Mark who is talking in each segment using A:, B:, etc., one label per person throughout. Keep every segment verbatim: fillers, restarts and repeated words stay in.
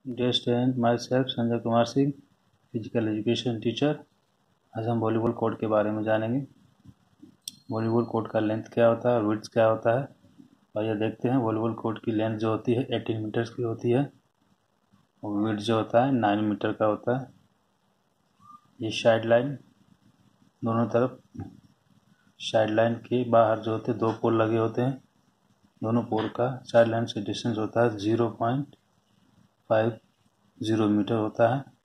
A: Dear student, myself Sanjay Kumar Singh, physical education teacher. आज हम volleyball court के बारे में जानेंगे। वॉलीबॉल कोर्ट का लेंथ क्या होता है और विड्थ क्या होता है। और ये देखते हैं, वॉलीबॉल कोर्ट की लेंथ जो होती है अठारह मीटर्स की होती है और विड्थ जो होता है नौ मीटर का होता है। ये साइड लाइन, दोनों तरफ साइड लाइन के बाहर जो होते हैं दो पोल लगे होते हैं। दोनों पोल का साइड लाइन से डिस्टेंस होता है zero point five zero metre होता है।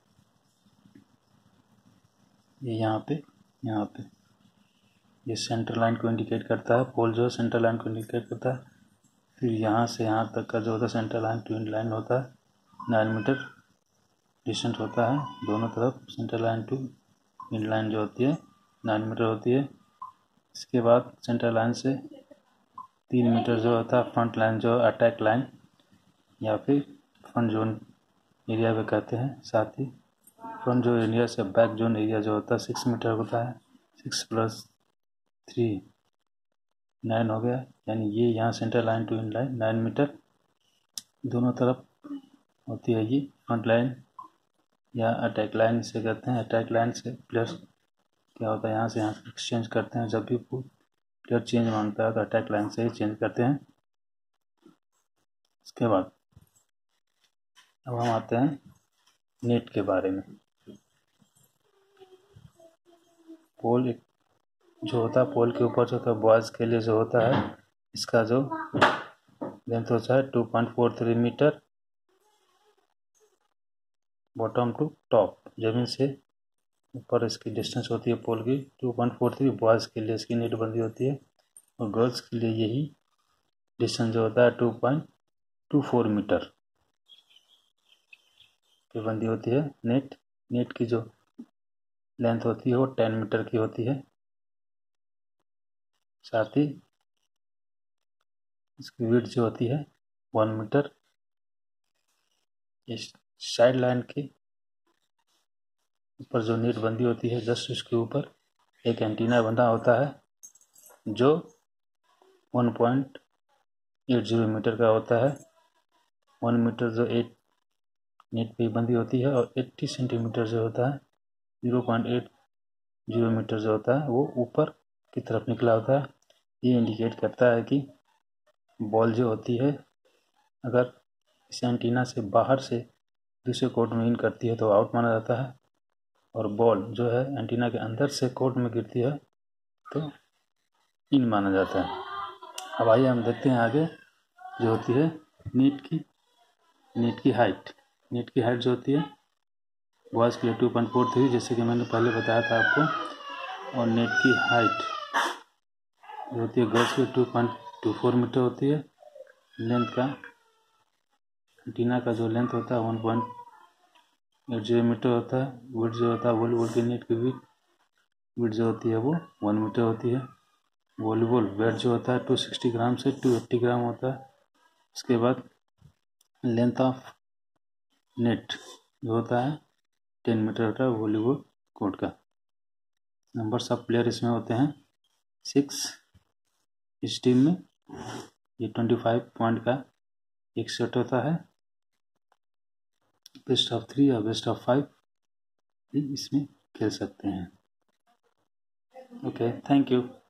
A: ये यहाँ पे यहाँ पे ये सेंटर लाइन को इंडिकेट करता है। पोल जो है सेंटर लाइन को इंडिकेट करता है। फिर यहाँ से यहाँ तक का जो होता है सेंटर लाइन ट्विन लाइन होता है, नाइन मीटर डिस्टेंस होता है। दोनों तरफ centre line to twin line जो होती है नाइन मीटर होती है। इसके बाद सेंटर लाइन से तीन मीटर जो होता है फ्रंट लाइन जो अटैक लाइन या फिर फ्रंट जोन एरिया पे कहते हैं। साथ ही फ्रंट जोन एरिया से बैक जोन एरिया जो होता है सिक्स मीटर होता है। सिक्स प्लस थ्री नाइन हो गया, यानी ये यहाँ centre line to in line nine meter दोनों तरफ होती है। ये फ्रंट लाइन या अटैक लाइन से कहते हैं। अटैक लाइन से प्लेयर्स क्या होता है, यहाँ से यहाँ से एक्सचेंज करते हैं। जब भी प्लेयर चेंज मांगता है तो अटैक लाइन से ही चेंज करते हैं। इसके बाद अब हम आते हैं नेट के बारे में। पोल एक जो होता है, पोल के ऊपर जो होता है बॉयज़ के लिए जो होता है, इसका जो लेंथ होता है two point four three meter bottom to top, जमीन से ऊपर इसकी डिस्टेंस होती है पोल की two point four three. Boys के लिए इसकी नेट बंदी होती है और गर्ल्स के लिए यही डिस्टेंस जो होता है two point two four metre की बंदी होती है नेट। नेट की जो लेंथ होती है वो टेन मीटर की होती है। साथ ही इसकी विड्थ जो होती है वन मीटर। इस साइड लाइन के ऊपर जो नेट बंदी होती है जस्ट उसके ऊपर एक एंटीना बंधा होता है जो one point eight zero metre का होता है। वन मीटर जो एट नेट पे बंदी होती है और अस्सी सेंटीमीटर जो होता है zero point eight zero metre जो होता है वो ऊपर की तरफ निकला होता है। ये इंडिकेट करता है कि बॉल जो होती है अगर इस एंटीना से बाहर से दूसरे कोर्ट में इन करती है तो आउट माना जाता है, और बॉल जो है एंटीना के अंदर से कोर्ट में गिरती है तो इन माना जाता है। अब आइए हम देखते हैं आगे जो होती है नेट की नेट की हाइट। नेट की हाइट जो होती है बॉयज़ के लिए टू पॉइंट फोर थ्री, जैसे कि मैंने पहले बताया था आपको। और नेट की हाइट जो होती है गर्ल्स के two point two four metre होती है। लेंथ का एंटीना का जो लेंथ होता है one point eight zero metre होता है। विड्थ जो होता है वॉलीबॉल की नेट की विड्थ विड्थ जो होती है वो वन मीटर होती है। वॉलीबॉल वेट जो होता है टू सिक्सटी ग्राम से टू एट्टी ग्राम होता है। इसके बाद लेंथ ऑफ नेट जो होता है टेन मीटर होता है वॉलीबॉल कोर्ट का। नंबर्स ऑफ प्लेयर इसमें होते हैं सिक्स इस टीम में। ये ट्वेंटी फाइव पॉइंट का एक सेट होता है। बेस्ट ऑफ थ्री या बेस्ट ऑफ फाइव भी इसमें खेल सकते हैं। Okay, thank you.